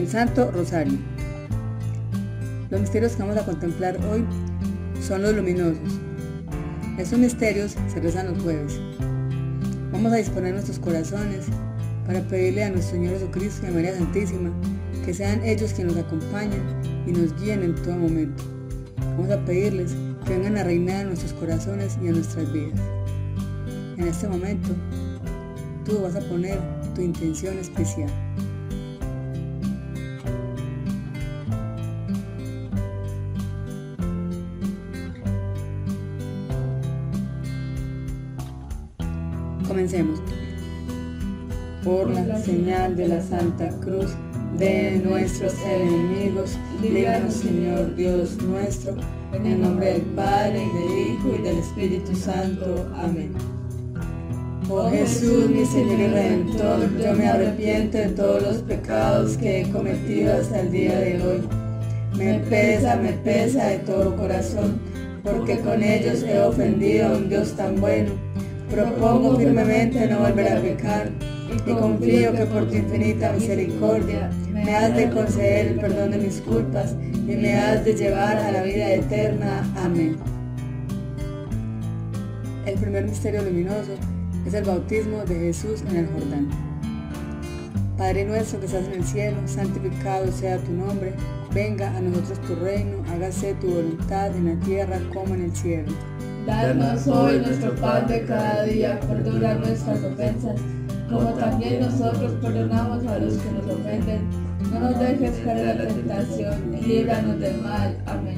El Santo Rosario. Los misterios que vamos a contemplar hoy son los luminosos. Estos misterios se rezan los jueves. Vamos a disponer nuestros corazones para pedirle a nuestro Señor Jesucristo y a María Santísima que sean ellos quienes nos acompañen y nos guíen en todo momento. Vamos a pedirles que vengan a reinar en nuestros corazones y en nuestras vidas. En este momento, tú vas a poner tu intención especial. Comencemos. Por la señal de la Santa Cruz de nuestros enemigos, líbranos, Señor Dios nuestro, en el nombre del Padre, y del Hijo, y del Espíritu Santo. Amén. Oh Jesús, mi Señor y Redentor, yo me arrepiento de todos los pecados que he cometido hasta el día de hoy. Me pesa de todo corazón, porque con ellos he ofendido a un Dios tan bueno. Propongo firmemente no volver a pecar, y confío que por tu infinita misericordia me has de conceder el perdón de mis culpas y me has de llevar a la vida eterna. Amén. El primer misterio luminoso es el bautismo de Jesús en el Jordán. Padre nuestro que estás en el cielo, santificado sea tu nombre. Venga a nosotros tu reino, hágase tu voluntad en la tierra como en el cielo. Danos hoy nuestro pan de cada día, perdona nuestras ofensas, como también nosotros perdonamos a los que nos ofenden. No nos dejes caer en la tentación, y líbranos del mal. Amén.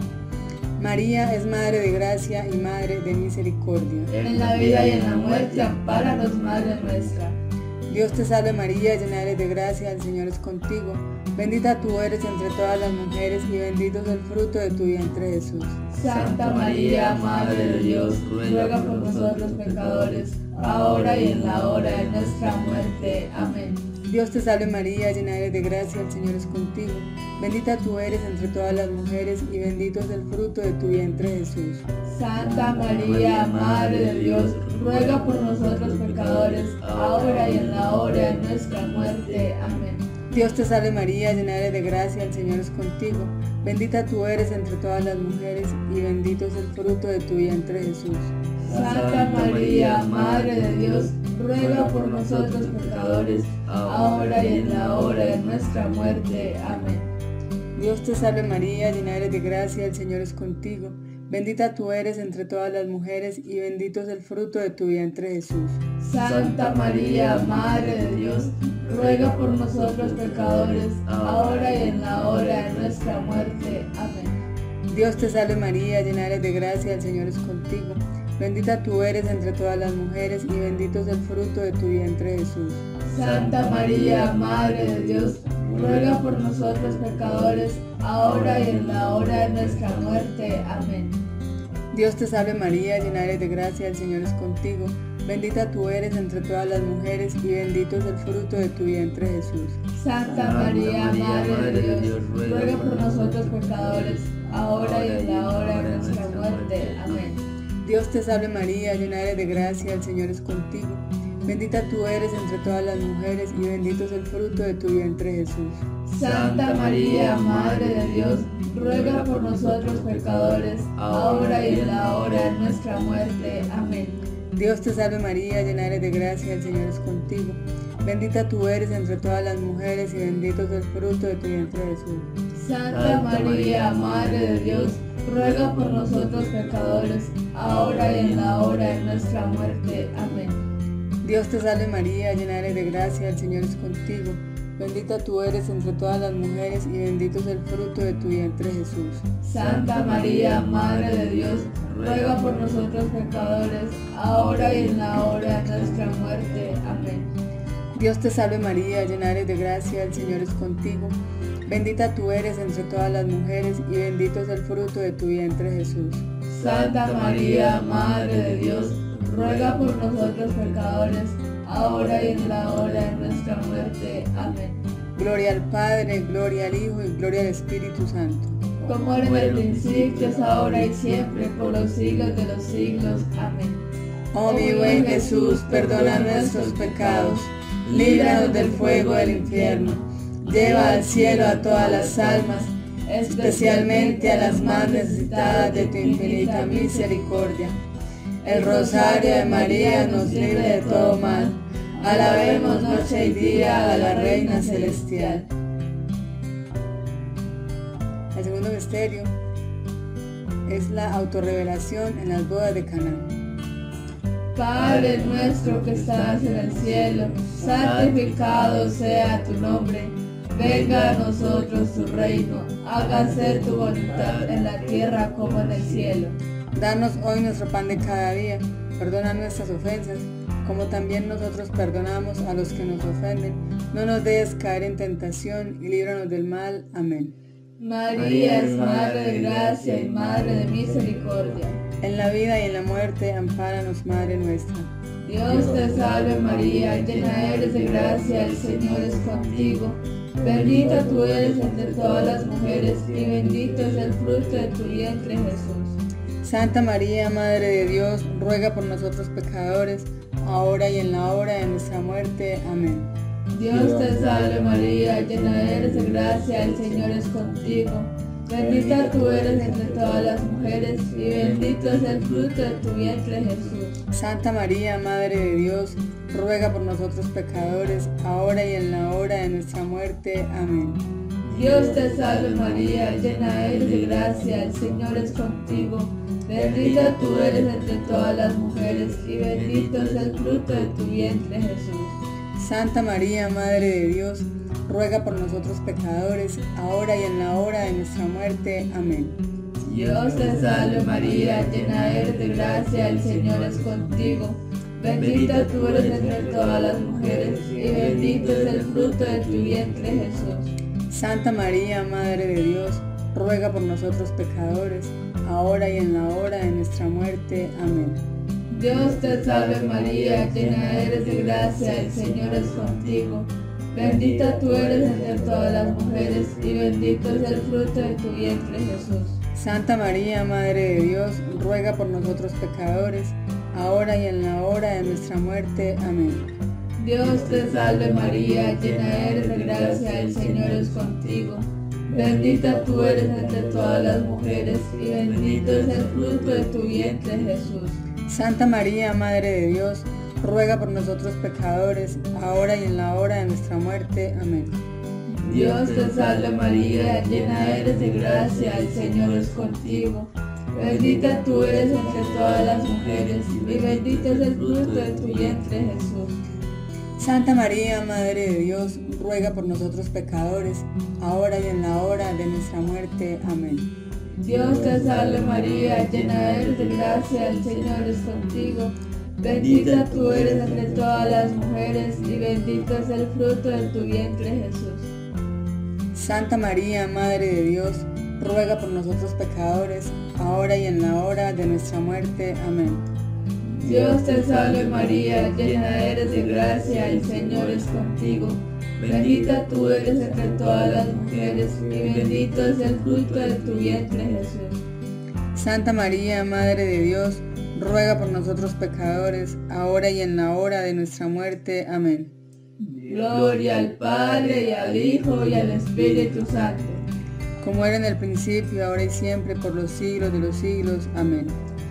María es Madre de Gracia y Madre de Misericordia. En la vida y en la muerte, ampáranos, Madre nuestra. Dios te salve María, llena eres de gracia, el Señor es contigo. Bendita tú eres entre todas las mujeres y bendito es el fruto de tu vientre Jesús. Santa María, Madre de Dios, ruega por nosotros pecadores, ahora y en la hora de nuestra muerte. Amén. Dios te salve María, llena eres de gracia, el Señor es contigo. Bendita tú eres entre todas las mujeres y bendito es el fruto de tu vientre Jesús. Santa María, Madre de Dios, ruega por nosotros pecadores, ahora y en la hora de nuestra muerte. Amén. Dios te salve María, llena eres de gracia, el Señor es contigo. Bendita tú eres entre todas las mujeres y bendito es el fruto de tu vientre Jesús. Santa María, Madre de Dios, ruega por nosotros pecadores, ahora y en la hora de nuestra muerte. Amén. Dios te salve María, llena eres de gracia, el Señor es contigo. Bendita tú eres entre todas las mujeres y bendito es el fruto de tu vientre Jesús. Santa María, Madre de Dios, ruega por nosotros pecadores, ahora y en la hora de nuestra muerte. Amén. Dios te salve María, llena eres de gracia, el Señor es contigo. Bendita tú eres entre todas las mujeres y bendito es el fruto de tu vientre Jesús. Santa María, Madre de Dios, ruega por nosotros pecadores, ahora y en la hora de nuestra muerte. Amén. Dios te salve María, llena eres de gracia, el Señor es contigo. Bendita tú eres entre todas las mujeres y bendito es el fruto de tu vientre Jesús. Santa María, Madre de Dios, ruega por nosotros pecadores, ahora y en la hora de nuestra muerte. Amén. Dios te salve María, llena eres de gracia, el Señor es contigo. Bendita tú eres entre todas las mujeres y bendito es el fruto de tu vientre Jesús. Santa María, Madre de Dios, ruega por nosotros pecadores, ahora y en la hora de nuestra muerte. Amén. Dios te salve María, llena eres de gracia, el Señor es contigo. Bendita tú eres entre todas las mujeres y bendito es el fruto de tu vientre Jesús. Santa María, Madre de Dios, ruega por nosotros pecadores, ahora y en la hora de nuestra muerte. Amén. Dios te salve María, llena eres de gracia, el Señor es contigo. Bendita tú eres entre todas las mujeres y bendito es el fruto de tu vientre Jesús. Santa María, Madre de Dios, ruega por nosotros pecadores, ahora y en la hora de nuestra muerte. Amén. Dios te salve María, llena eres de gracia, el Señor es contigo. Bendita tú eres entre todas las mujeres y bendito es el fruto de tu vientre Jesús. Santa María, Madre de Dios, ruega por nosotros pecadores, ahora y en la hora de nuestra muerte. Amén. Gloria al Padre, gloria al Hijo y gloria al Espíritu Santo. Como era en el principio, es ahora y siempre, por los siglos de los siglos. Amén. Oh mi buen Jesús, perdona nuestros pecados, líbranos del fuego del infierno, lleva al cielo a todas las almas, especialmente a las más necesitadas de tu infinita misericordia. El rosario de María nos libre de todo mal. Alabemos noche y día a la Reina Celestial. El segundo misterio es la autorrevelación en las bodas de Caná. Padre nuestro que estás en el cielo, santificado sea tu nombre. Venga a nosotros tu reino, hágase tu voluntad en la tierra como en el cielo. Danos hoy nuestro pan de cada día, perdona nuestras ofensas, como también nosotros perdonamos a los que nos ofenden. No nos dejes caer en tentación y líbranos del mal. Amén. María es Madre de gracia y Madre de misericordia. En la vida y en la muerte, ampáranos, Madre nuestra. Dios te salve María, llena eres de gracia, el Señor es contigo. Bendita tú eres entre todas las mujeres y bendito es el fruto de tu vientre Jesús. Santa María, Madre de Dios, ruega por nosotros pecadores, ahora y en la hora de nuestra muerte. Amén. Dios te salve María, llena eres de gracia, el Señor es contigo. Bendita tú eres entre todas las mujeres y bendito es el fruto de tu vientre Jesús. Santa María, Madre de Dios, ruega por nosotros pecadores, ahora y en la hora de nuestra muerte. Amén. Dios te salve María, llena eres de gracia, el Señor es contigo. Bendita tú eres entre todas las mujeres y bendito es el fruto de tu vientre Jesús. Santa María, Madre de Dios, ruega por nosotros pecadores, ahora y en la hora de nuestra muerte. Amén. Dios te salve María, llena eres de gracia, el Señor es contigo. Bendita tú eres entre todas las mujeres y bendito es el fruto de tu vientre Jesús. Santa María, Madre de Dios, ruega por nosotros pecadores, ahora y en la hora de nuestra muerte. Amén. Dios te salve María, llena eres de gracia, el Señor es contigo. Bendita tú eres entre todas las mujeres y bendito es el fruto de tu vientre Jesús. Santa María, Madre de Dios, ruega por nosotros pecadores, ahora y en la hora de nuestra muerte. Amén. Dios te salve María, llena eres de gracia, el Señor es contigo. Bendita tú eres entre todas las mujeres y bendito es el fruto de tu vientre Jesús. Santa María, Madre de Dios, ruega por nosotros pecadores, ahora y en la hora de nuestra muerte. Amén. Dios te salve María, llena eres de gracia, el Señor es contigo. Bendita tú eres entre todas las mujeres y bendito es el fruto de tu vientre Jesús. Santa María, Madre de Dios, ruega por nosotros pecadores, ahora y en la hora de nuestra muerte. Amén. Dios te salve María, llena eres de gracia, el Señor es contigo. Bendita tú eres entre todas las mujeres y bendito es el fruto de tu vientre Jesús. Santa María, Madre de Dios, ruega por nosotros pecadores, ahora y en la hora de nuestra muerte. Amén. Dios te salve María, llena eres de gracia, el Señor es contigo. Bendita tú eres entre todas las mujeres y bendito es el fruto de tu vientre Jesús. Santa María, Madre de Dios, ruega por nosotros pecadores, ahora y en la hora de nuestra muerte. Amén. Gloria al Padre, y al Hijo, y al Espíritu Santo. Como era en el principio, ahora y siempre, por los siglos de los siglos. Amén.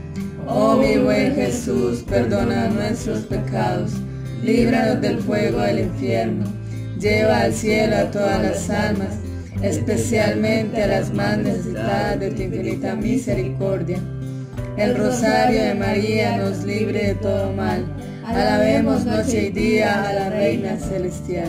Oh mi buen Jesús, perdona nuestros pecados, líbranos del fuego del infierno, lleva al cielo a todas las almas, especialmente a las más necesitadas de tu infinita misericordia. El rosario de María nos libre de todo mal. Alabemos noche y día a la Reina Celestial.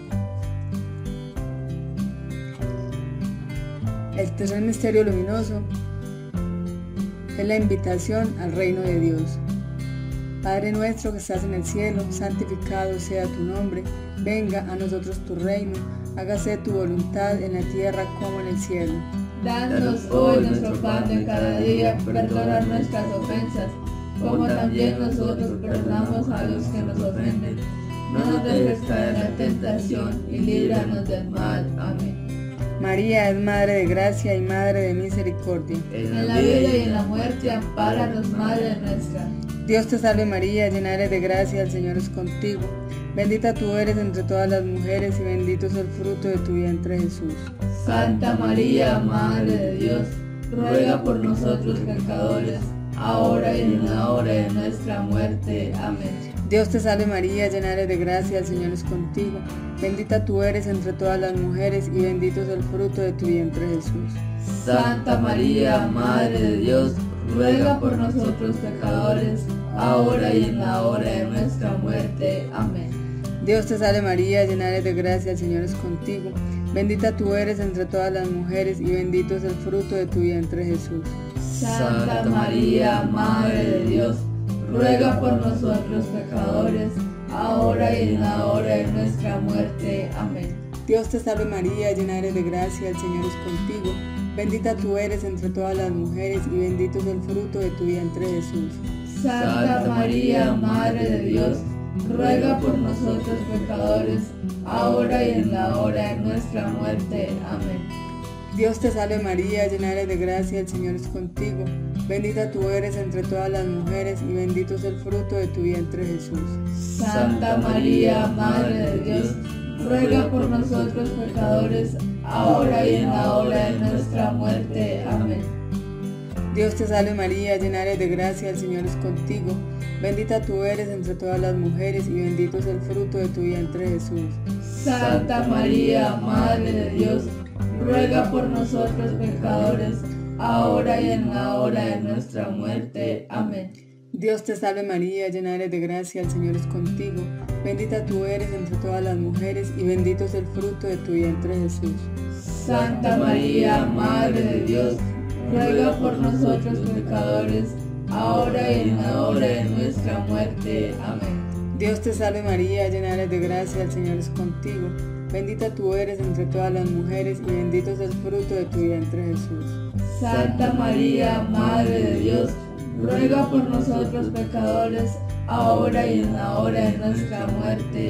El tercer misterio luminoso es la invitación al reino de Dios. Padre nuestro que estás en el cielo, santificado sea tu nombre. Venga a nosotros tu reino. Hágase tu voluntad en la tierra como en el cielo. Danos hoy nuestro pan de cada día, perdona nuestras ofensas, como también nosotros perdonamos a los que nos ofenden. No nos dejes caer en la tentación y líbranos del mal. Amén. María es Madre de gracia y Madre de misericordia. En la vida y en la muerte, ampáranos, Madre nuestra. Dios te salve María, llena eres de gracia, el Señor es contigo. Bendita tú eres entre todas las mujeres y bendito es el fruto de tu vientre, Jesús. Santa María, Madre de Dios, ruega por nosotros pecadores, ahora y en la hora de nuestra muerte. Amén. Dios te salve María, llena eres de gracia, el Señor es contigo. Bendita tú eres entre todas las mujeres y bendito es el fruto de tu vientre, Jesús. Santa María, Madre de Dios, ruega por nosotros pecadores, ahora y en la hora de nuestra muerte. Amén. Dios te salve María, llena eres de gracia, el Señor es contigo. Bendita tú eres entre todas las mujeres y bendito es el fruto de tu vientre, Jesús. Santa María, Madre de Dios, ruega por nosotros pecadores, ahora y en la hora de nuestra muerte. Amén. Dios te salve María, llena eres de gracia, el Señor es contigo. Bendita tú eres entre todas las mujeres y bendito es el fruto de tu vientre, Jesús. Santa María, Madre de Dios, ruega por nosotros pecadores, ahora y en la hora de nuestra muerte. Amén. Dios te salve María, llena eres de gracia, el Señor es contigo. Bendita tú eres entre todas las mujeres y bendito es el fruto de tu vientre, Jesús. Santa María, Madre de Dios, ruega por nosotros pecadores, ahora y en la hora de nuestra muerte. Amén. Dios te salve María, llena eres de gracia, el Señor es contigo. Bendita tú eres entre todas las mujeres y bendito es el fruto de tu vientre, Jesús. Santa María, Madre de Dios, ruega por nosotros pecadores, ahora y en la hora de nuestra muerte. Amén. Dios te salve María, llena eres de gracia, el Señor es contigo. Bendita tú eres entre todas las mujeres y bendito es el fruto de tu vientre, Jesús. Santa María, Madre de Dios, ruega por nosotros pecadores, ahora y en la hora de nuestra muerte. Amén. Dios te salve María, llena eres de gracia, el Señor es contigo. Bendita tú eres entre todas las mujeres y bendito es el fruto de tu vientre, Jesús. Santa María, Madre de Dios, ruega por nosotros pecadores, ahora y en la hora de nuestra muerte.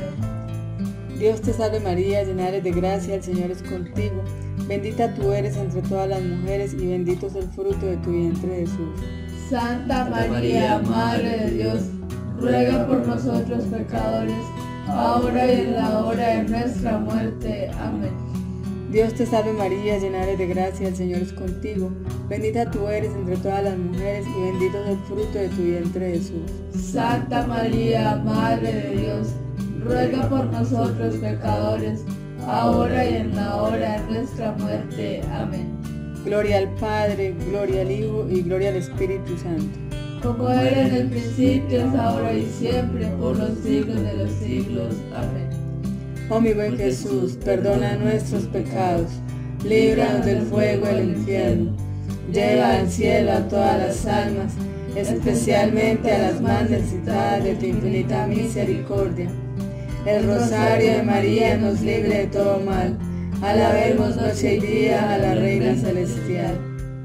Amén. Dios te salve María, llena eres de gracia, el Señor es contigo. Bendita tú eres entre todas las mujeres y bendito es el fruto de tu vientre, Jesús. Santa María, Madre de Dios, ruega por nosotros pecadores, ahora y en la hora de nuestra muerte. Amén. Dios te salve María, llena eres de gracia, el Señor es contigo. Bendita tú eres entre todas las mujeres y bendito es el fruto de tu vientre, Jesús. Santa María, Madre de Dios, ruega por nosotros pecadores, ahora y en la hora de nuestra muerte. Amén. Gloria al Padre, gloria al Hijo y gloria al Espíritu Santo. Como era en el principio, es ahora y siempre, por los siglos de los siglos. Amén. Oh mi buen Jesús, perdona nuestros pecados, líbranos del fuego del infierno, lleva al cielo a todas las almas, especialmente a las más necesitadas de tu infinita misericordia. El rosario de María nos libre de todo mal. Alabemos noche y día a la Reina Celestial.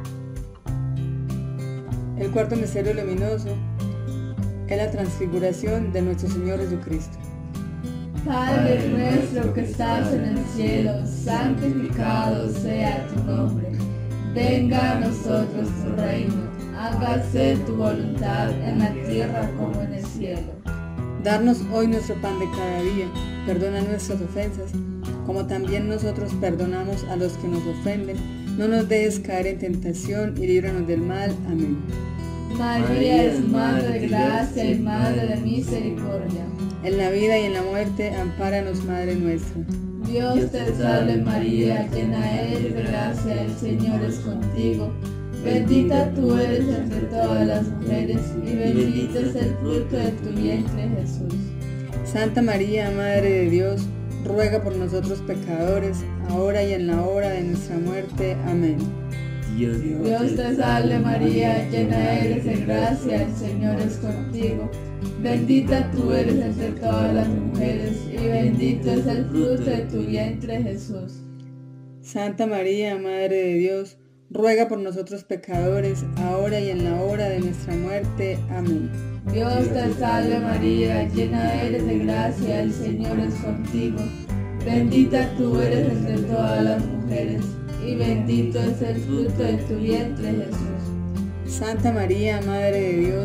El cuarto misterio luminoso es la transfiguración de nuestro Señor Jesucristo. Padre nuestro que estás en el cielo, santificado sea tu nombre. Venga a nosotros tu reino, hágase tu voluntad en la tierra como en el cielo. Darnos hoy nuestro pan de cada día, perdona nuestras ofensas, como también nosotros perdonamos a los que nos ofenden. No nos dejes caer en tentación y líbranos del mal. Amén. María es Madre de gracia y Madre de misericordia. En la vida y en la muerte, ampáranos, Madre nuestra. Dios te salve María, llena eres de gracia, el Señor es contigo. Bendita tú eres entre todas las mujeres y bendito es el fruto de tu vientre, Jesús. Santa María, Madre de Dios, ruega por nosotros pecadores, ahora y en la hora de nuestra muerte. Amén. Dios te salve María, llena eres de gracia, el Señor es contigo. Bendita tú eres entre todas las mujeres y bendito es el fruto de tu vientre, Jesús. Santa María, Madre de Dios, ruega por nosotros pecadores, ahora y en la hora de nuestra muerte. Amén. Dios te salve María, llena eres de gracia, el Señor es contigo. Bendita tú eres entre todas las mujeres y bendito es el fruto de tu vientre, Jesús. Santa María, Madre de Dios,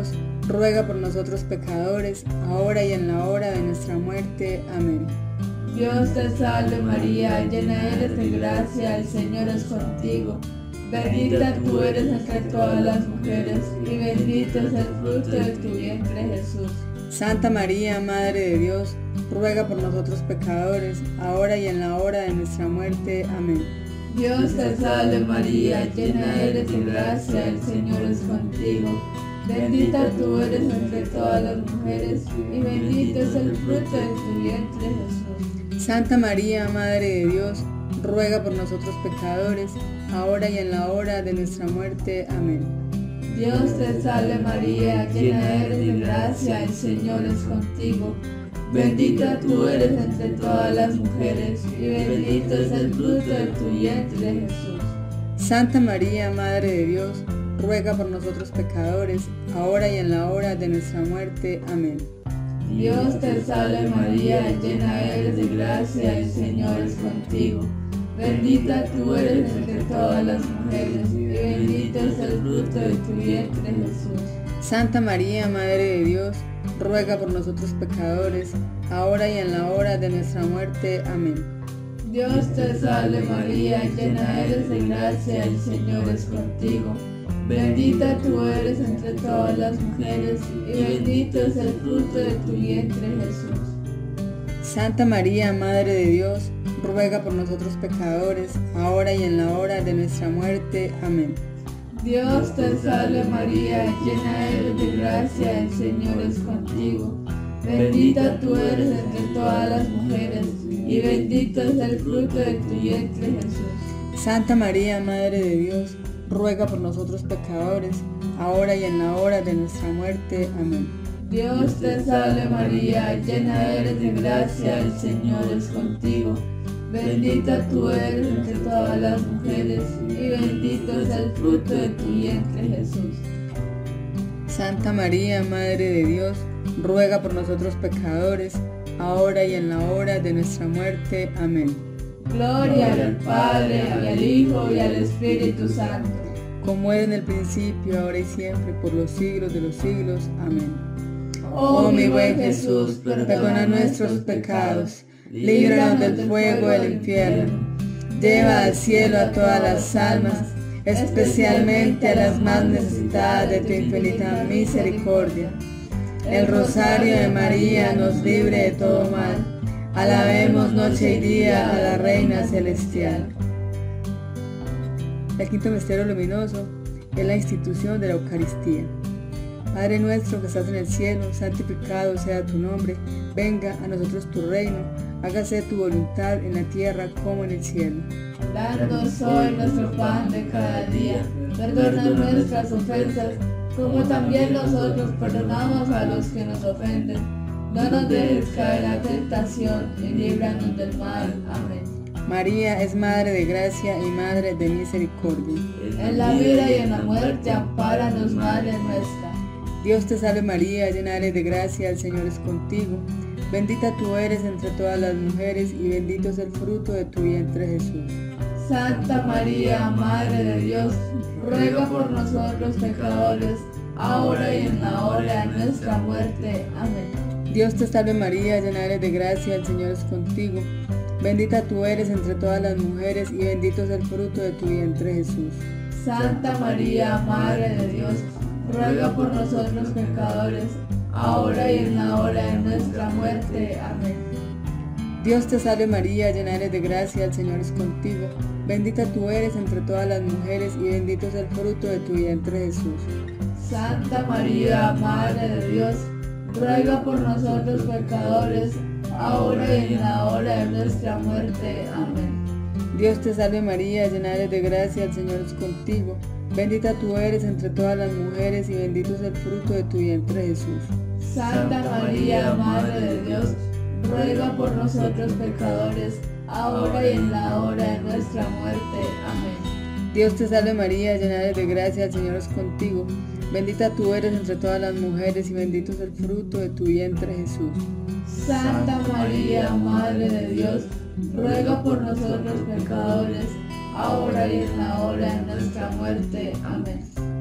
ruega por nosotros pecadores, ahora y en la hora de nuestra muerte. Amén. Dios te salve María, llena eres de gracia, el Señor es contigo. Bendita tú eres entre todas las mujeres, y bendito es el fruto de tu vientre Jesús. Santa María, Madre de Dios, ruega por nosotros pecadores, ahora y en la hora de nuestra muerte. Amén. Dios te salve María, llena eres de gracia, el Señor es contigo. Bendita tú eres entre todas las mujeres, y bendito es el fruto de tu vientre Jesús. Santa María, Madre de Dios, ruega por nosotros pecadores, ahora y en la hora de nuestra muerte. Amén. Dios te salve María, llena eres de gracia, el Señor es contigo. Bendita tú eres entre todas las mujeres, y bendito es el fruto de tu vientre Jesús. Santa María, Madre de Dios, ruega por nosotros pecadores, ahora y en la hora de nuestra muerte. Amén. Dios te salve María, llena eres de gracia, el Señor es contigo. Bendita tú eres entre todas las mujeres, y bendito es el fruto de tu vientre Jesús. Santa María, Madre de Dios, ruega por nosotros pecadores, ahora y en la hora de nuestra muerte. Amén. Dios te salve María, llena eres de gracia, el Señor es contigo. Bendita tú eres entre todas las mujeres, y bendito es el fruto de tu vientre Jesús. Santa María, Madre de Dios, ruega por nosotros pecadores, ahora y en la hora de nuestra muerte. Amén. Dios te salve María, llena eres de gracia, el Señor es contigo. Bendita tú eres entre todas las mujeres, y bendito es el fruto de tu vientre Jesús. Santa María, Madre de Dios, ruega por nosotros pecadores, ahora y en la hora de nuestra muerte. Amén. Dios te salve María, llena eres de gracia, el Señor es contigo. Bendita tú eres entre todas las mujeres, y bendito es el fruto de tu vientre Jesús. Santa María, Madre de Dios, ruega por nosotros pecadores, ahora y en la hora de nuestra muerte. Amén. Gloria al Padre, y al Hijo, y al Espíritu Santo. Como era en el principio, ahora y siempre, por los siglos de los siglos. Amén. Oh mi buen Jesús, perdona nuestros pecados, líbranos del fuego del infierno, lleva al cielo a todas las almas, especialmente a las más necesitadas de tu infinita misericordia. El rosario de María nos libre de todo mal. Alabemos noche y día a la Reina Celestial. El quinto misterio luminoso es la institución de la Eucaristía. Padre nuestro que estás en el cielo, santificado sea tu nombre. Venga a nosotros tu reino. Hágase tu voluntad en la tierra como en el cielo. Danos hoy nuestro pan de cada día. Perdona nuestras ofensas, como también nosotros perdonamos a los que nos ofenden. No nos dejes caer en la tentación, y líbranos del mal. Amén. María es Madre de gracia y Madre de misericordia. En la vida y en la muerte, ampáranos, Madre nuestra. Dios te salve María, llena eres de gracia, el Señor es contigo. Bendita tú eres entre todas las mujeres, y bendito es el fruto de tu vientre Jesús. Santa María, Madre de Dios, ruega por nosotros pecadores, ahora y en la hora de nuestra muerte. Amén. Dios te salve María, llena eres de gracia, el Señor es contigo. Bendita tú eres entre todas las mujeres, y bendito es el fruto de tu vientre Jesús. Santa María, Madre de Dios, ruega por nosotros pecadores, ahora y en la hora de nuestra muerte. Amén. Dios te salve María, llena eres de gracia, el Señor es contigo. Bendita tú eres entre todas las mujeres, y bendito es el fruto de tu vientre Jesús. Santa María, Madre de Dios, ruega por nosotros pecadores, ahora y en la hora de nuestra muerte. Amén. Dios te salve María, llena eres de gracia, el Señor es contigo. Bendita tú eres entre todas las mujeres, y bendito es el fruto de tu vientre Jesús. Santa María, Madre de Dios, ruega por nosotros pecadores, ahora y en la hora de nuestra muerte. Amén. Dios te salve María, llena eres de gracia, el Señor es contigo. Bendita tú eres entre todas las mujeres, y bendito es el fruto de tu vientre Jesús. Santa María, Madre de Dios, ruega por nosotros pecadores, ahora y en la hora de nuestra muerte. Amén.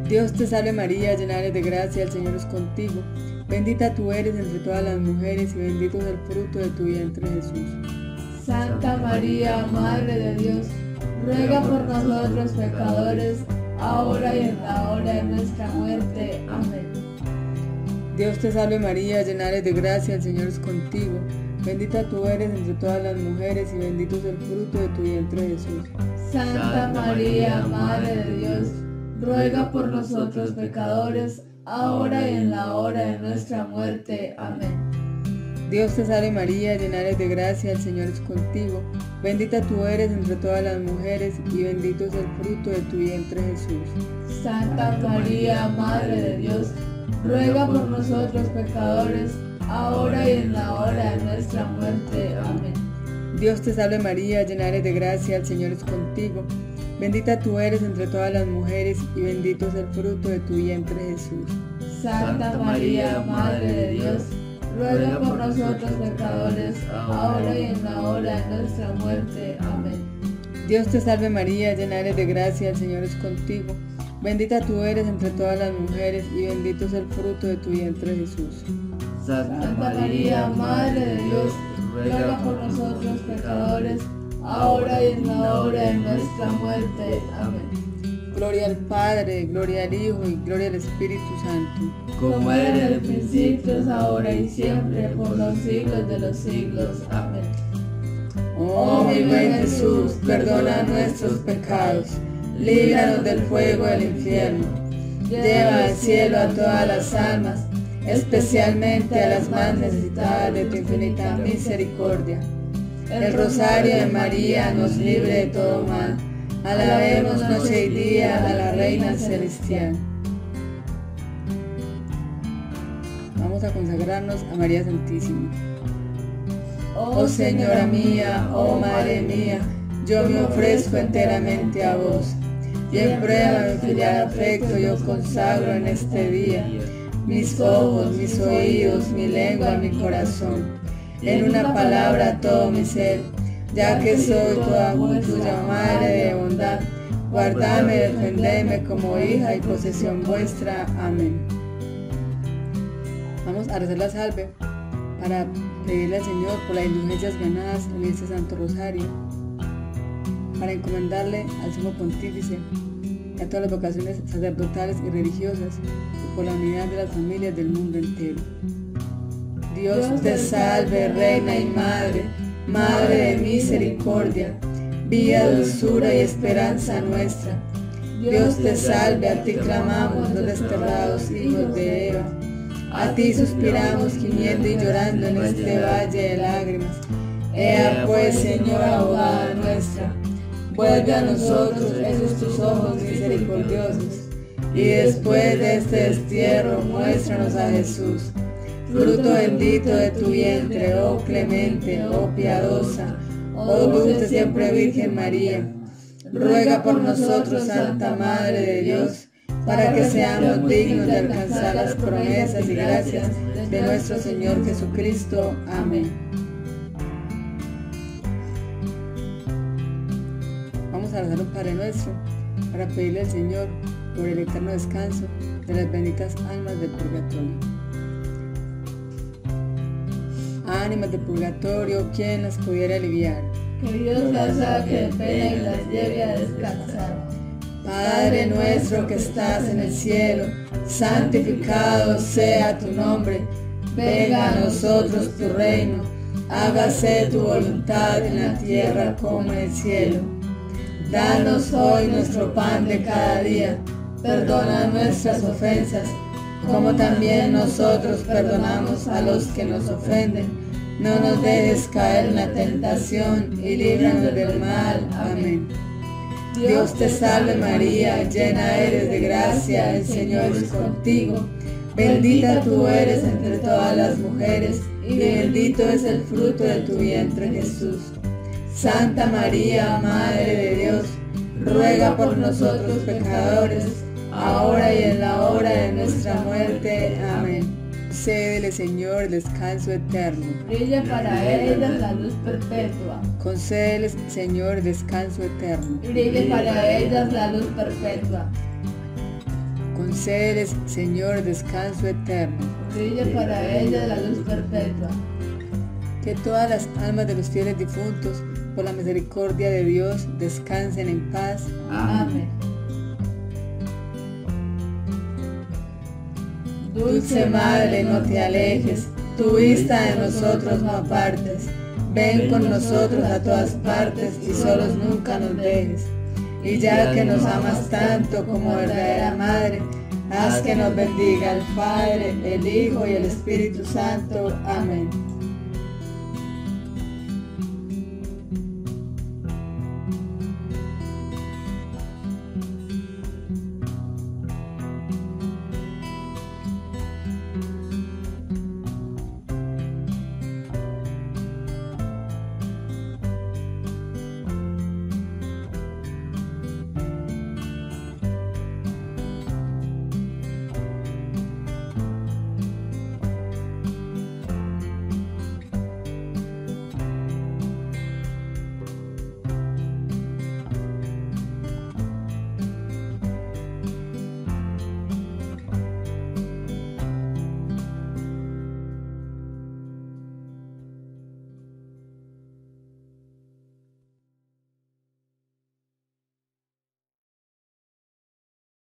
Dios te salve María, llena eres de gracia, el Señor es contigo. Bendita tú eres entre todas las mujeres y bendito es el fruto de tu vientre Jesús. Santa María, Madre de Dios, ruega por nosotros pecadores, ahora y en la hora de nuestra muerte. Amén. Dios te salve María, llena eres de gracia, el Señor es contigo. Bendita tú eres entre todas las mujeres y bendito es el fruto de tu vientre Jesús. Santa María, Madre de Dios, ruega por nosotros pecadores, ahora y en la hora de nuestra muerte. Amén. Dios te salve María, llena eres de gracia, el Señor es contigo. Bendita tú eres entre todas las mujeres y bendito es el fruto de tu vientre Jesús. Santa María, Madre de Dios, ruega por nosotros pecadores, ahora y en la hora de nuestra muerte. Amén. Dios te salve María, llena eres de gracia, el Señor es contigo. Bendita tú eres entre todas las mujeres y bendito es el fruto de tu vientre Jesús. Santa María, Madre de Dios, ruega por nosotros pecadores, ahora y en la hora de nuestra muerte. Amén. Dios te salve María, llena eres de gracia, el Señor es contigo. Bendita tú eres entre todas las mujeres y bendito es el fruto de tu vientre Jesús. Santa María, Madre de Dios, ruega por nosotros pecadores, ahora y en la hora de nuestra muerte. Amén. Gloria al Padre, gloria al Hijo y gloria al Espíritu Santo. Como era en el principio, es ahora y siempre, por los siglos de los siglos. Amén. Oh mi buen Jesús, perdona nuestros pecados, líbranos del fuego del infierno, lleva al cielo a todas las almas, especialmente a las más necesitadas de tu infinita misericordia. El rosario de María nos libre de todo mal. Alabemos noche y día a la Reina Celestial. Vamos a consagrarnos a María Santísima. Oh Señora mía, oh Madre mía, yo me ofrezco enteramente a vos. Y en prueba de mi filial afecto yo consagro en este día mis ojos, mis oídos, mi lengua, mi corazón, en una palabra todo mi ser, ya que soy toda tuya, Madre de bondad, guardadme, defendedme como hija y posesión vuestra. Amén. Vamos a rezar la salve para pedirle al Señor por las indulgencias ganadas en este Santo Rosario, para encomendarle al Sumo Pontífice y a todas las vocaciones sacerdotales y religiosas y por la unidad de las familias del mundo entero. Dios te salve, Reina y Madre, Madre de misericordia, vida, dulzura y esperanza nuestra. Dios te salve, a ti clamamos los desterrados hijos de Eva. A ti suspiramos gimiendo y llorando en este valle de lágrimas. Ea pues, Señora abogada nuestra, vuelve a nosotros esos tus ojos misericordiosos, y después de este destierro muéstranos a Jesús, fruto bendito de tu vientre, oh clemente, oh piadosa, oh dulce siempre Virgen María. Ruega por nosotros, Santa Madre de Dios, para que seamos dignos de alcanzar las promesas y gracias de nuestro Señor Jesucristo. Amén. Vamos a rezar un Padre Nuestro para pedirle al Señor por el eterno descanso de las benditas almas del purgatorio. Ánimas del purgatorio, ¿quién las pudiera aliviar? Que Dios las saque de pena y las lleve a descansar. Padre nuestro que estás en el cielo, santificado sea tu nombre. Venga a nosotros tu reino, hágase tu voluntad en la tierra como en el cielo. Danos hoy nuestro pan de cada día, perdona nuestras ofensas, como también nosotros perdonamos a los que nos ofenden. No nos dejes caer en la tentación y líbranos del mal. Amén. Dios te salve María, llena eres de gracia, el Señor es contigo. Bendita tú eres entre todas las mujeres, y bendito es el fruto de tu vientre Jesús. Santa María, Madre de Dios, ruega por nosotros pecadores, ahora y en la hora de nuestra muerte. Amén. Concédele, Señor, el descanso eterno. Brilla para ellas la luz perpetua. Concédele, Señor, el descanso eterno. Brille para ellas la luz perpetua. Concédeles, Señor, descanso eterno. Brille para ella la luz perpetua. Que todas las almas de los fieles difuntos, por la misericordia de Dios, descansen en paz. Amén. Dulce Madre, no te alejes, tu vista de nosotros no apartes. Ven con nosotros a todas partes y solos nunca nos dejes. Y ya que nos amas tanto como verdadera Madre, haz que nos bendiga el Padre, el Hijo y el Espíritu Santo. Amén.